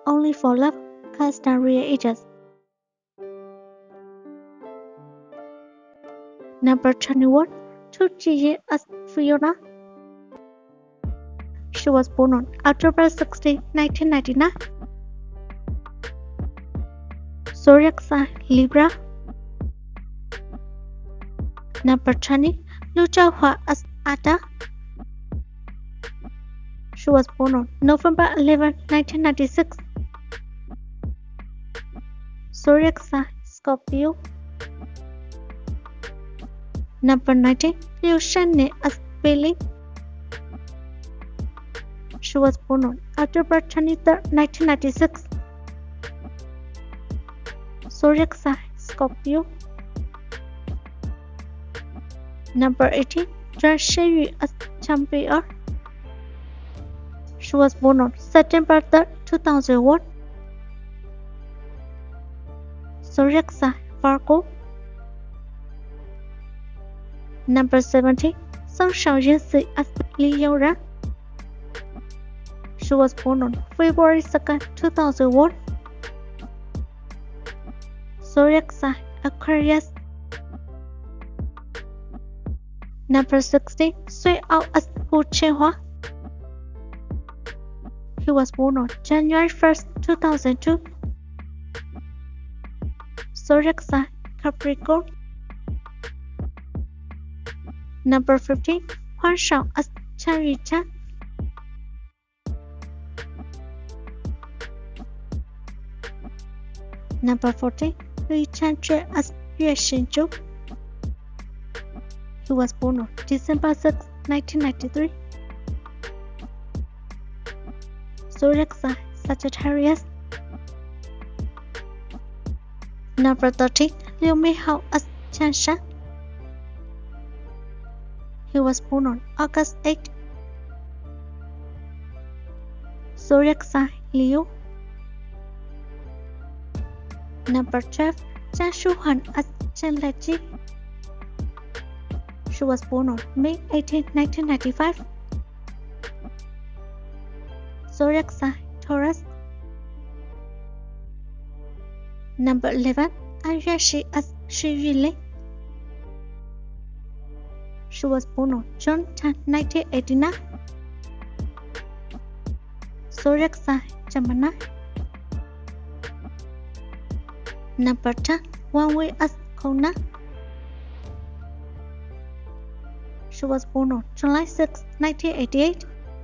Only for Love, Castaria Ages. Number 21, Tucci as Fiona. She was born on October 16, 1999. Zodiac sign Libra. Number 20, Lucia Hua as Ada. She was born on November 11, 1996. Zodiac sign Scorpio. Number 19, Liu Shanne as Billy. She was born on October 23, 1996. Zodiac sign Scorpio. Number 18, Zhang Sheyu as Champion. She was born on September 3, 2001. Zodiac sign Virgo. Number 17, Song Xiaoyansi as Li Youran. She was born on February 2, 2001. Zodiac sign Aquarius. Number 16, Sui Ao as Hu Chenhua. He was born on January 1, 2002. Zodiac sign Capricorn. Number 15, Huang Shao as Chen Yuchan. Number 14, Lui Chanjue as Yue Xinzhu. He was born on December 6, 1993. Zodiac sign Sagittarius. Number 13, Liu Mihao as Chen Shan. He was born on August 8. Zodiac sign Leo. Number 12, Zhang Shuhan as Chen Leji. She was born on May 18, 1995. Zodiac sign Taurus. Number 11, An Yueshi as Shi Yulin. She was born on June 10, 1989. Zodiac sign Gemini. Number 10, Wang Wei as Kona. She was born on July 6, 1988.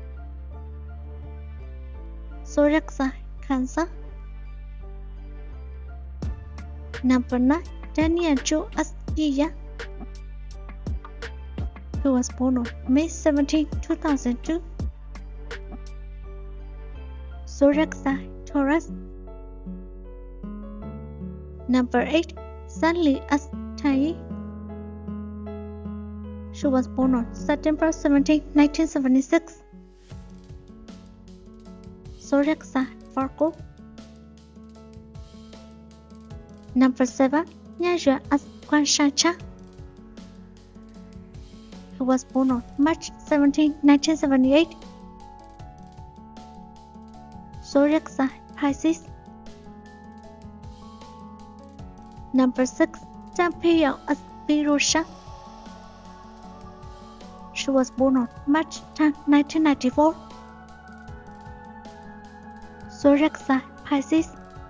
Zodiac sign Cancer. Number 9, Daniel Zhou as Yiya. He was born on May 17, 2002. Zodiac sign Taurus. Number 8, Sunli as Tai. She was born on September 17, 1976. Zodiac sign Virgo. Number 7, Yan Yue as Guan Shancha. He was born on March 17, 1978. Zodiac sign Pisces. Number 6, Zhang Peiyao as Virusha. She was born on March 10, 1994. Zodiac sign Pisces.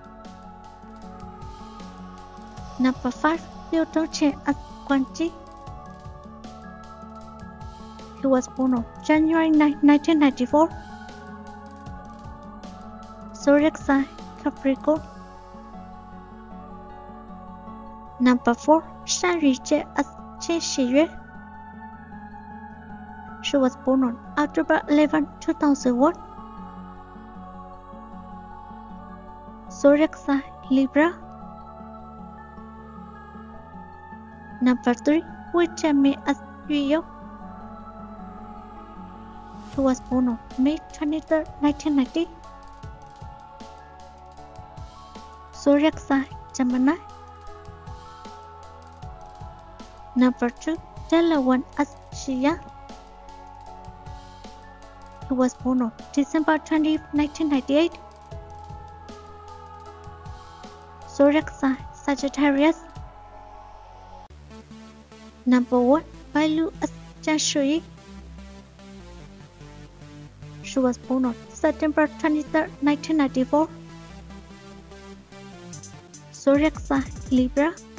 Number 5, Liu Dongqian as Guan Ji. He was born on January 9, 1994. Zodiac sign Capricorn. Number 4, Shan Yujie as Qin Shiyue. She was born on October 11, 2001. Zodiac sign Libra. Number 3, Wei Jianmei as Yu. He was born on May 23, 1990. Zodiac sign Gemini. Number 2, Delawan as Xia. He was born on December 20, 1998. Zodiac sign Sagittarius. Number 1. Bai Lu Jiang Shui. She was born on September 23, 1994. Zodiac sign Libra.